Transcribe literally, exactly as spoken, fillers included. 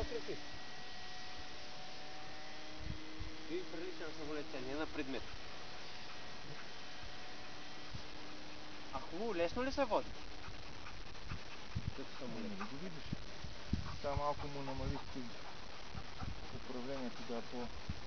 прилетиш. Ти прилича на самолетя, не на предмет. А хубаво, лесно ли се води? Като самолет. Не го видиш. Сега малко му намали управлението да е по...